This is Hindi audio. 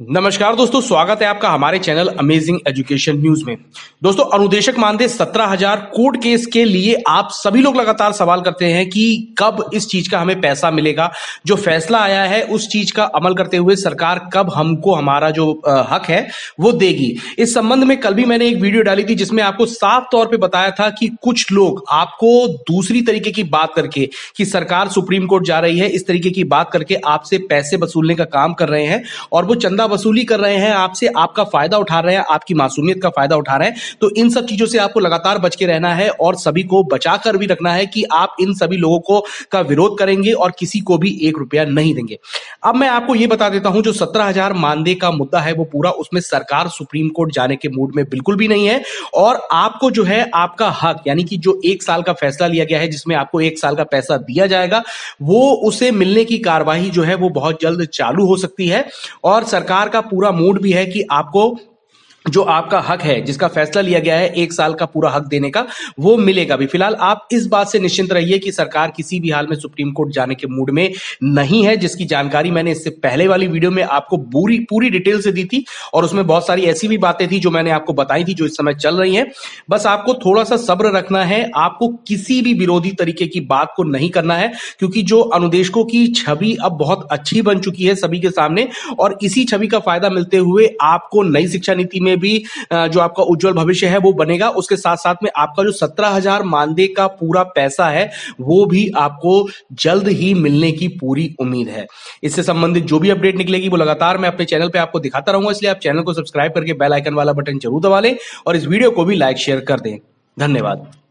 नमस्कार दोस्तों, स्वागत है आपका हमारे चैनल अमेजिंग एजुकेशन न्यूज में। दोस्तों, अनुदेशक मानदेय 17,000 कोर्ट केस के लिए आप सभी लोग लगातार सवाल करते हैं कि कब इस चीज का हमें पैसा मिलेगा। जो फैसला आया है उस चीज का अमल करते हुए सरकार कब हमको हमारा जो हक है वो देगी। इस संबंध में कल भी मैंने एक वीडियो डाली थी जिसमें आपको साफ तौर पे बताया था कि कुछ लोग आपको दूसरी तरीके की बात करके कि सरकार सुप्रीम कोर्ट जा रही है, इस तरीके की बात करके आपसे पैसे वसूलने का काम कर रहे हैं और वो चंदा वसूली कर रहे हैं आपसे, आपका फायदा उठा रहे हैं, आपकी मासूमियत का फायदा उठा रहे हैं। तो इन सब चीजों से आपको लगातार बच के रहना है और सभी को बचा कर भी रखना है कि आप इन सभी लोगों को का विरोध करेंगे और किसी को भी 1 रुपया नहीं देंगे। अब मैं आपको यह बता देता हूं, जो 17,000 मानदेय का मुद्दा है वो पूरा, उसमें सरकार सुप्रीम कोर्ट जाने के मूड में बिल्कुल भी नहीं है। और आपको जो है आपका हक, यानी कि जो 1 साल का फैसला लिया गया है जिसमें आपको 1 साल का पैसा दिया जाएगा, वो उसे मिलने की कार्यवाही जो है वो बहुत जल्द चालू हो सकती है। और सरकार का पूरा मूड भी है कि आपको जो आपका हक है, जिसका फैसला लिया गया है 1 साल का पूरा हक देने का, वो मिलेगा भी। फिलहाल आप इस बात से निश्चिंत रहिए कि सरकार किसी भी हाल में सुप्रीम कोर्ट जाने के मूड में नहीं है, जिसकी जानकारी मैंने इससे पहले वाली वीडियो में आपको पूरी डिटेल से दी थी और उसमें बहुत सारी ऐसी भी बातें थी जो मैंने आपको बताई थी, जो इस समय चल रही हैं। बस आपको थोड़ा सा सब्र रखना है, आपको किसी भी विरोधी तरीके की बात को नहीं करना है, क्योंकि जो अनुदेशकों की छवि अब बहुत अच्छी बन चुकी है सभी के सामने, और इसी छवि का फायदा मिलते हुए आपको नई शिक्षा नीति में भी जो आपका उज्जवल भविष्य है वो बनेगा। उसके साथ साथ में आपका जो 17,000 मानदेय का पूरा पैसा है वो भी आपको जल्द ही मिलने की पूरी उम्मीद है। इससे संबंधित जो भी अपडेट निकलेगी वो लगातार मैं अपने चैनल पे आपको दिखाता रहूंगा, इसलिए आप चैनल को सब्सक्राइब करके बेल आइकन वाला बटन जरूर दबा लें और इस वीडियो को भी लाइक शेयर कर दें। धन्यवाद।